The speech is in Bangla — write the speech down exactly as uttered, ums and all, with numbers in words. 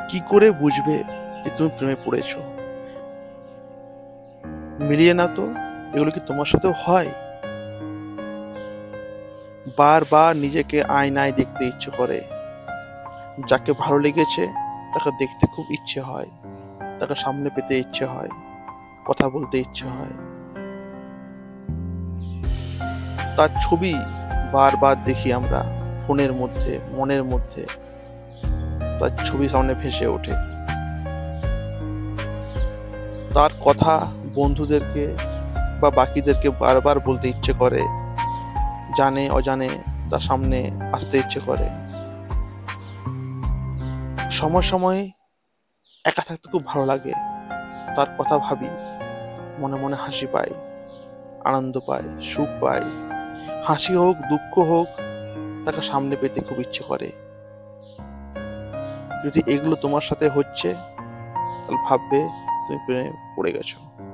কি করে বুঝবে যে তুমি প্রেমে পড়েছো? মিলিয়ে না তো। এগুলো কি তোমার সাথেও হয়? বারবার নিজেকে আয়নায় দেখতে ইচ্ছে করে। যাকে ভালো লেগেছে তাকে দেখতে খুব ইচ্ছে হয়, তাকে সামনে পেতে ইচ্ছে হয়, কথা বলতে ইচ্ছে হয়। তার ছবি বারবার দেখি আমরা ফোনের মধ্যে, মনের মধ্যে তার ছবি সামনে ভেসে ওঠে। তার কথা বন্ধুদেরকে বা বাকিদেরকে বারবার বলতে ইচ্ছে করে, জানে অজানে তার সামনে আসতে ইচ্ছে করে। সময় সময় একা থাকতে খুব ভালো লাগে। তার কথা ভাবি, মনে মনে হাসি পাই, আনন্দ পাই, সুখ পাই। হাসি হোক, দুঃখ হোক, তাকে সামনে পেতে খুব ইচ্ছে করে। যদি এগুলো তোমার সাথে হচ্ছে, তাহলে ভাববে তুমি প্রেমে পড়ে গেছো।